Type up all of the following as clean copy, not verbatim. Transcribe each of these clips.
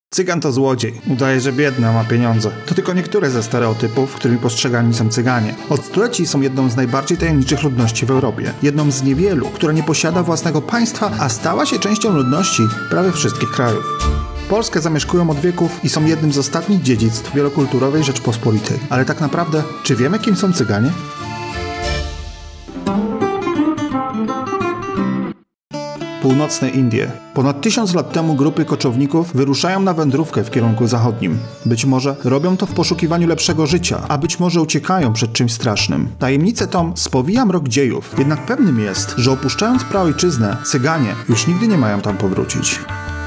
Cygan to złodziej. Udaje, że biedny, a ma pieniądze. To tylko niektóre ze stereotypów, którymi postrzegani są Cyganie. Od stuleci są jedną z najbardziej tajemniczych ludności w Europie. Jedną z niewielu, która nie posiada własnego państwa, a stała się częścią ludności prawie wszystkich krajów. Polskę zamieszkują od wieków i są jednym z ostatnich dziedzictw wielokulturowej Rzeczpospolitej. Ale tak naprawdę, czy wiemy, kim są Cyganie? Północne Indie. Ponad 1000 lat temu grupy koczowników wyruszają na wędrówkę w kierunku zachodnim. Być może robią to w poszukiwaniu lepszego życia, a być może uciekają przed czymś strasznym. Tajemnicę tą spowija mrok dziejów, jednak pewnym jest, że opuszczając praojczyznę, Cyganie już nigdy nie mają tam powrócić.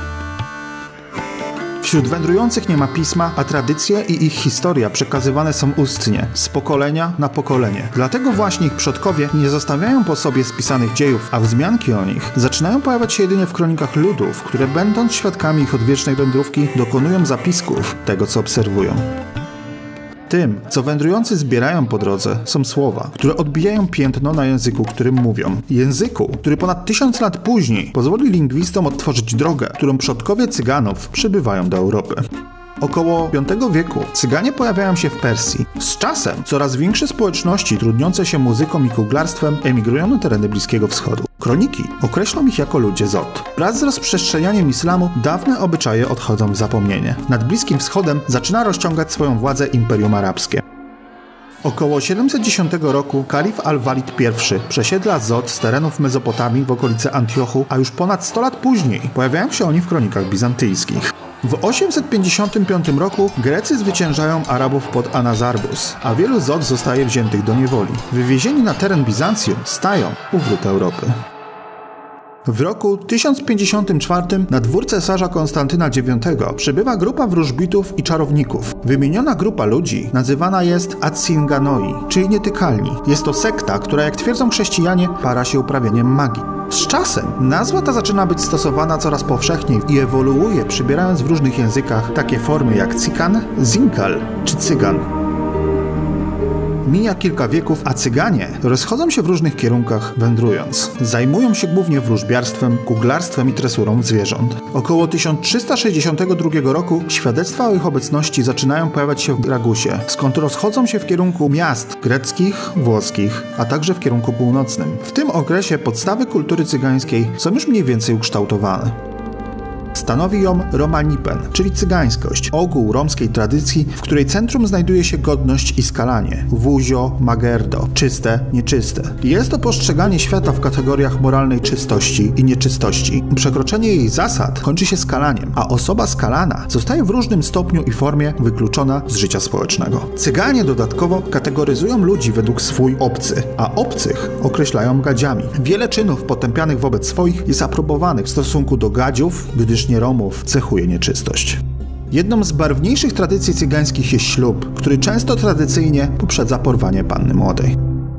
Wśród wędrujących nie ma pisma, a tradycje i ich historia przekazywane są ustnie, z pokolenia na pokolenie. Dlatego właśnie ich przodkowie nie zostawiają po sobie spisanych dziejów, a wzmianki o nich zaczynają pojawiać się jedynie w kronikach ludów, które będąc świadkami ich odwiecznej wędrówki, dokonują zapisków tego, co obserwują. Tym, co wędrujący zbierają po drodze, są słowa, które odbijają piętno na języku, którym mówią. Języku, który ponad 1000 lat później pozwoli lingwistom odtworzyć drogę, którą przodkowie Cyganów przybywają do Europy. Około V wieku Cyganie pojawiają się w Persji. Z czasem coraz większe społeczności trudniące się muzyką i kuglarstwem emigrują na tereny Bliskiego Wschodu. Kroniki określą ich jako ludzie Zod. Wraz z rozprzestrzenianiem islamu dawne obyczaje odchodzą w zapomnienie. Nad Bliskim Wschodem zaczyna rozciągać swoją władzę Imperium Arabskie. Około 710 roku kalif Al-Walid I przesiedla Zod z terenów Mezopotamii w okolice Antiochu, a już ponad 100 lat później pojawiają się oni w kronikach bizantyjskich. W 855 roku Grecy zwyciężają Arabów pod Anazarbus, a wielu Zod zostaje wziętych do niewoli. Wywiezieni na teren Bizancjum stają u wrót Europy. W roku 1054 na dwór cesarza Konstantyna IX przybywa grupa wróżbitów i czarowników. Wymieniona grupa ludzi nazywana jest Atsynganoi, czyli nietykalni. Jest to sekta, która, jak twierdzą chrześcijanie, para się uprawianiem magii. Z czasem nazwa ta zaczyna być stosowana coraz powszechniej i ewoluuje, przybierając w różnych językach takie formy jak Cykan, Zinkal czy Cygan. Mija kilka wieków, a Cyganie rozchodzą się w różnych kierunkach wędrując. Zajmują się głównie wróżbiarstwem, kuglarstwem i tresurą zwierząt. Około 1362 roku świadectwa o ich obecności zaczynają pojawiać się w Ragusie, skąd rozchodzą się w kierunku miast greckich, włoskich, a także w kierunku północnym. W tym okresie podstawy kultury cygańskiej są już mniej więcej ukształtowane. Stanowi ją Romanipen, czyli cygańskość, ogół romskiej tradycji, w której centrum znajduje się godność i skalanie, wuzio, magerdo, czyste, nieczyste. Jest to postrzeganie świata w kategoriach moralnej czystości i nieczystości. Przekroczenie jej zasad kończy się skalaniem, a osoba skalana zostaje w różnym stopniu i formie wykluczona z życia społecznego. Cyganie dodatkowo kategoryzują ludzi według swój obcy, a obcych określają gadziami. Wiele czynów potępianych wobec swoich jest aprobowanych w stosunku do gadziów, gdyż nie Romów cechuje nieczystość. Jedną z barwniejszych tradycji cygańskich jest ślub, który często tradycyjnie poprzedza porwanie panny młodej.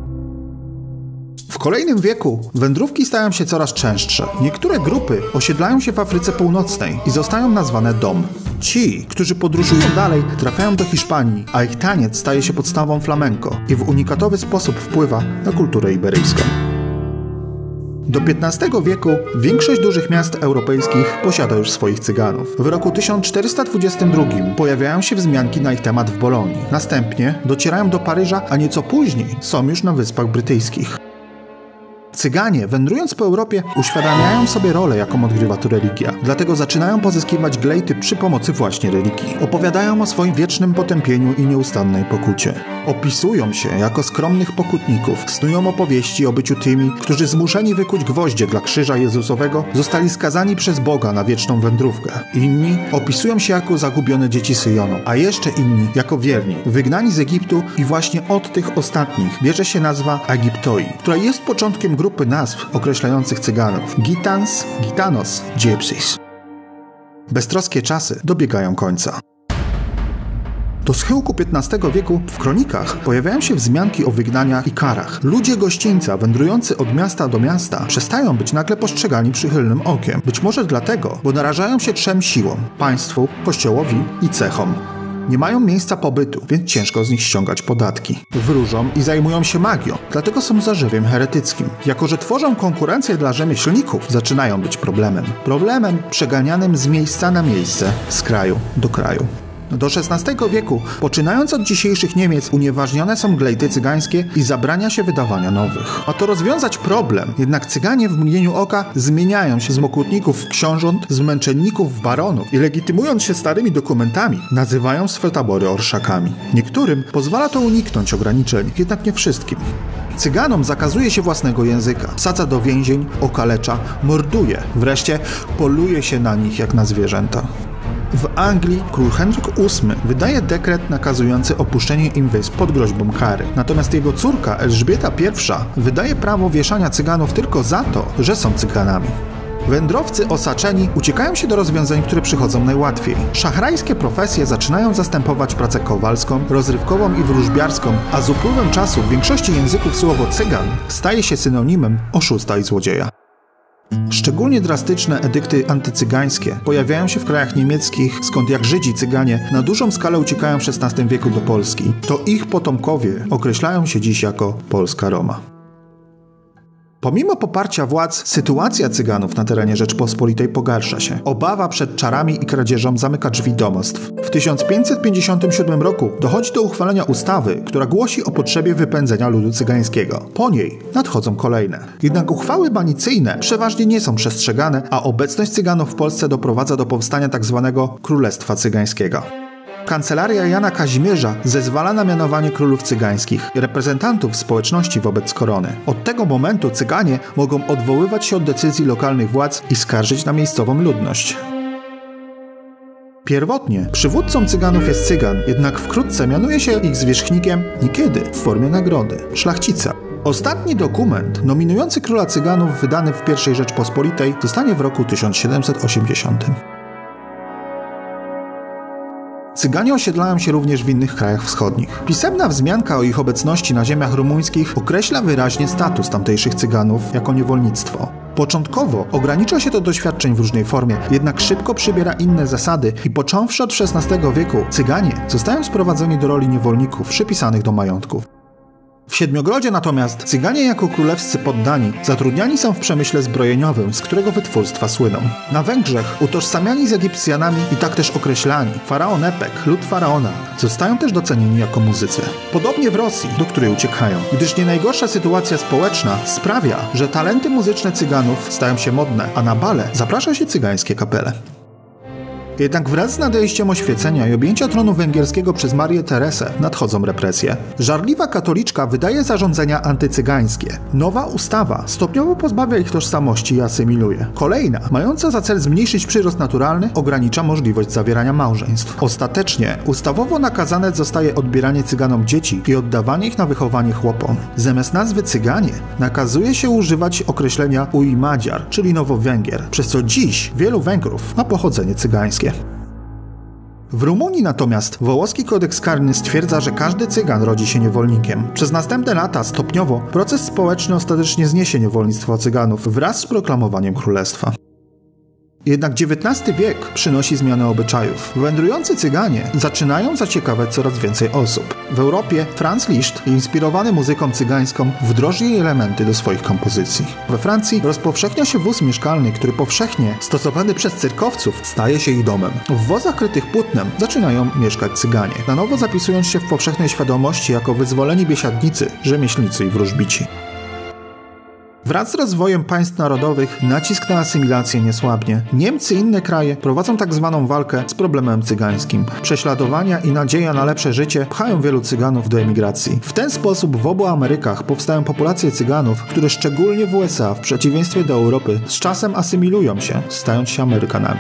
W kolejnym wieku wędrówki stają się coraz częstsze. Niektóre grupy osiedlają się w Afryce Północnej i zostają nazwane Dom. Ci, którzy podróżują dalej, trafiają do Hiszpanii, a ich taniec staje się podstawą flamenco i w unikatowy sposób wpływa na kulturę iberyjską. Do XV wieku większość dużych miast europejskich posiada już swoich Cyganów. W roku 1422 pojawiają się wzmianki na ich temat w Bolonii. Następnie docierają do Paryża, a nieco później są już na Wyspach Brytyjskich. Cyganie, wędrując po Europie, uświadamiają sobie rolę, jaką odgrywa tu religia. Dlatego zaczynają pozyskiwać glejty przy pomocy właśnie religii. Opowiadają o swoim wiecznym potępieniu i nieustannej pokucie. Opisują się jako skromnych pokutników. Snują opowieści o byciu tymi, którzy zmuszeni wykuć gwoździe dla krzyża Jezusowego, zostali skazani przez Boga na wieczną wędrówkę. Inni opisują się jako zagubione dzieci Syjonu, a jeszcze inni jako wierni, wygnani z Egiptu i właśnie od tych ostatnich bierze się nazwa Egiptoi, która jest początkiem grupy nazw określających Cyganów. Gitans, Gitanos, Gypsies. Beztroskie czasy dobiegają końca. Do schyłku XV wieku w kronikach pojawiają się wzmianki o wygnaniach i karach. Ludzie gościńca wędrujący od miasta do miasta przestają być nagle postrzegani przychylnym okiem. Być może dlatego, bo narażają się trzem siłom: państwu, kościołowi i cechom. Nie mają miejsca pobytu, więc ciężko z nich ściągać podatki. Wróżą i zajmują się magią, dlatego są zarzewiem heretyckim. Jako że tworzą konkurencję dla rzemieślników, zaczynają być problemem. Problemem przeganianym z miejsca na miejsce, z kraju do kraju. Do XVI wieku, poczynając od dzisiejszych Niemiec, unieważnione są glejty cygańskie i zabrania się wydawania nowych. Ma to rozwiązać problem, jednak cyganie w mgnieniu oka zmieniają się z mokutników w książąt, z męczenników w baronów i legitymując się starymi dokumentami, nazywają swe tabory orszakami. Niektórym pozwala to uniknąć ograniczeń, jednak nie wszystkim. Cyganom zakazuje się własnego języka, wsadza do więzień, okalecza, morduje, wreszcie poluje się na nich jak na zwierzęta. W Anglii król Henryk VIII wydaje dekret nakazujący opuszczenie im wysp pod groźbą kary. Natomiast jego córka Elżbieta I wydaje prawo wieszania cyganów tylko za to, że są cyganami. Wędrowcy osaczeni uciekają się do rozwiązań, które przychodzą najłatwiej. Szachrajskie profesje zaczynają zastępować pracę kowalską, rozrywkową i wróżbiarską, a z upływem czasu w większości języków słowo cygan staje się synonimem oszusta i złodzieja. Szczególnie drastyczne edykty antycygańskie pojawiają się w krajach niemieckich, skąd jak Żydzi cyganie na dużą skalę uciekają w XVI wieku do Polski. To ich potomkowie określają się dziś jako Polska Roma. Pomimo poparcia władz, sytuacja cyganów na terenie Rzeczpospolitej pogarsza się. Obawa przed czarami i kradzieżą zamyka drzwi domostw. W 1557 roku dochodzi do uchwalenia ustawy, która głosi o potrzebie wypędzenia ludu cygańskiego. Po niej nadchodzą kolejne. Jednak uchwały banicyjne przeważnie nie są przestrzegane, a obecność cyganów w Polsce doprowadza do powstania tzw. Królestwa Cygańskiego. Kancelaria Jana Kazimierza zezwala na mianowanie królów cygańskich, reprezentantów społeczności wobec korony. Od tego momentu cyganie mogą odwoływać się od decyzji lokalnych władz i skarżyć na miejscową ludność. Pierwotnie przywódcą cyganów jest cygan, jednak wkrótce mianuje się ich zwierzchnikiem, niekiedy w formie nagrody, szlachcica. Ostatni dokument nominujący króla cyganów wydany w I Rzeczpospolitej zostanie w roku 1780. Cyganie osiedlają się również w innych krajach wschodnich. Pisemna wzmianka o ich obecności na ziemiach rumuńskich określa wyraźnie status tamtejszych cyganów jako niewolnictwo. Początkowo ogranicza się to doświadczeń w różnej formie, jednak szybko przybiera inne zasady i począwszy od XVI wieku cyganie zostają sprowadzeni do roli niewolników przypisanych do majątków. W Siedmiogrodzie natomiast cyganie jako królewscy poddani zatrudniani są w przemyśle zbrojeniowym, z którego wytwórstwa słyną. Na Węgrzech utożsamiani z Egipcjanami i tak też określani, faraon Epek, lud faraona, zostają też docenieni jako muzycy. Podobnie w Rosji, do której uciekają, gdyż nie najgorsza sytuacja społeczna sprawia, że talenty muzyczne cyganów stają się modne, a na bale zaprasza się cygańskie kapele. Jednak wraz z nadejściem oświecenia i objęcia tronu węgierskiego przez Marię Teresę nadchodzą represje. Żarliwa katoliczka wydaje zarządzenia antycygańskie. Nowa ustawa stopniowo pozbawia ich tożsamości i asymiluje. Kolejna, mająca za cel zmniejszyć przyrost naturalny, ogranicza możliwość zawierania małżeństw. Ostatecznie ustawowo nakazane zostaje odbieranie cyganom dzieci i oddawanie ich na wychowanie chłopom. Zamiast nazwy cyganie nakazuje się używać określenia Ujmadziar, czyli Nowowęgier, przez co dziś wielu Węgrów ma pochodzenie cygańskie. W Rumunii natomiast wołoski kodeks karny stwierdza, że każdy cygan rodzi się niewolnikiem. Przez następne lata stopniowo proces społeczny ostatecznie zniesie niewolnictwo cyganów wraz z proklamowaniem królestwa. Jednak XIX wiek przynosi zmianę obyczajów. Wędrujący cyganie zaczynają zaciekawiać coraz więcej osób. W Europie Franz Liszt, inspirowany muzyką cygańską, wdroży jej elementy do swoich kompozycji. We Francji rozpowszechnia się wóz mieszkalny, który powszechnie stosowany przez cyrkowców staje się ich domem. W wozach krytych płótnem zaczynają mieszkać cyganie, na nowo zapisując się w powszechnej świadomości jako wyzwoleni biesiadnicy, rzemieślnicy i wróżbici. Wraz z rozwojem państw narodowych nacisk na asymilację nie słabnie. Niemcy i inne kraje prowadzą tak zwaną walkę z problemem cygańskim. Prześladowania i nadzieja na lepsze życie pchają wielu cyganów do emigracji. W ten sposób w obu Amerykach powstają populacje cyganów, które szczególnie w USA, w przeciwieństwie do Europy, z czasem asymilują się, stając się Amerykanami.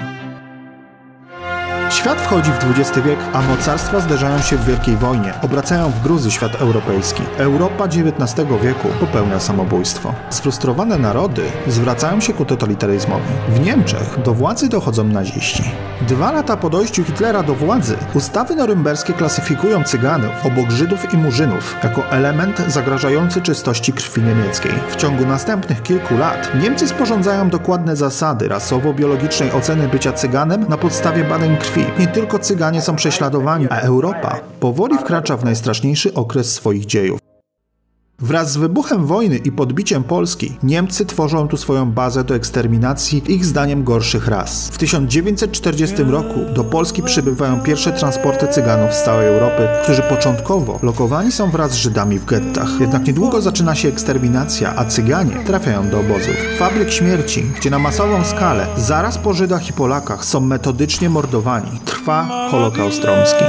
Świat wchodzi w XX wiek, a mocarstwa zderzają się w wielkiej wojnie, obracają w gruzy świat europejski. Europa XIX wieku popełnia samobójstwo. Sfrustrowane narody zwracają się ku totalitaryzmowi. W Niemczech do władzy dochodzą naziści. 2 lata po dojściu Hitlera do władzy ustawy norymberskie klasyfikują cyganów, obok Żydów i Murzynów, jako element zagrażający czystości krwi niemieckiej. W ciągu następnych kilku lat Niemcy sporządzają dokładne zasady rasowo-biologicznej oceny bycia cyganem na podstawie badań krwi chwili nie tylko Cyganie są prześladowani, a Europa powoli wkracza w najstraszniejszy okres swoich dziejów. Wraz z wybuchem wojny i podbiciem Polski Niemcy tworzą tu swoją bazę do eksterminacji ich zdaniem gorszych ras. W 1940 roku do Polski przybywają pierwsze transporty Cyganów z całej Europy, którzy początkowo lokowani są wraz z Żydami w gettach. Jednak niedługo zaczyna się eksterminacja, a Cyganie trafiają do obozów. Fabryk śmierci, gdzie na masową skalę zaraz po Żydach i Polakach są metodycznie mordowani. Trwa Holokaust romski.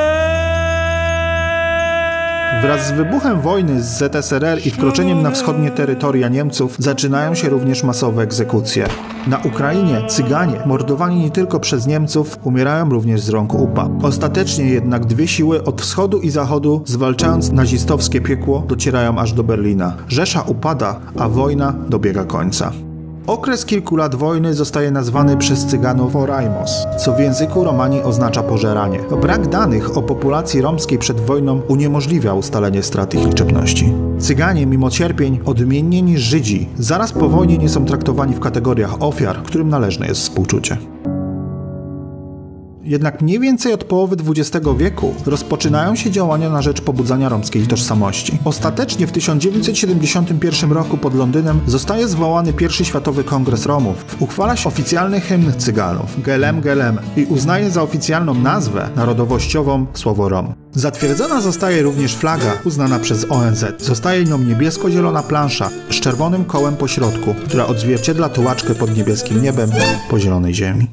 Wraz z wybuchem wojny z ZSRR i wkroczeniem na wschodnie terytoria Niemców zaczynają się również masowe egzekucje. Na Ukrainie Cyganie, mordowani nie tylko przez Niemców, umierają również z rąk UPA. Ostatecznie jednak dwie siły od wschodu i zachodu, zwalczając nazistowskie piekło, docierają aż do Berlina. Rzesza upada, a wojna dobiega końca. Okres kilku lat wojny zostaje nazwany przez Cyganów Porajmos, co w języku Romani oznacza pożeranie. Brak danych o populacji romskiej przed wojną uniemożliwia ustalenie strat ich liczebności. Cyganie, mimo cierpień, odmiennie niż Żydzi, zaraz po wojnie nie są traktowani w kategoriach ofiar, którym należne jest współczucie. Jednak mniej więcej od połowy XX wieku rozpoczynają się działania na rzecz pobudzania romskiej tożsamości. Ostatecznie w 1971 roku pod Londynem zostaje zwołany I Światowy Kongres Romów. Uchwala się oficjalny hymn Cyganów, Gelem Gelem, i uznaje za oficjalną nazwę narodowościową słowo Rom. Zatwierdzona zostaje również flaga uznana przez ONZ. Zostaje nią niebiesko-zielona plansza z czerwonym kołem po środku, która odzwierciedla tułaczkę pod niebieskim niebem po zielonej ziemi.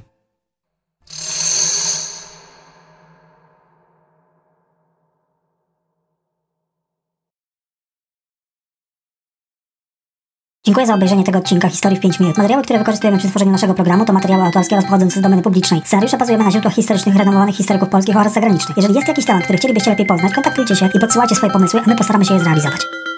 Dziękuję za obejrzenie tego odcinka Historii w 5 minut. Materiały, które wykorzystujemy przy tworzeniu naszego programu, to materiały autorskie oraz pochodzące z domeny publicznej. Scenariusze bazujemy na źródłach historycznych renomowanych historyków polskich oraz zagranicznych. Jeżeli jest jakiś temat, który chcielibyście lepiej poznać, kontaktujcie się i podsyłajcie swoje pomysły, a my postaramy się je zrealizować.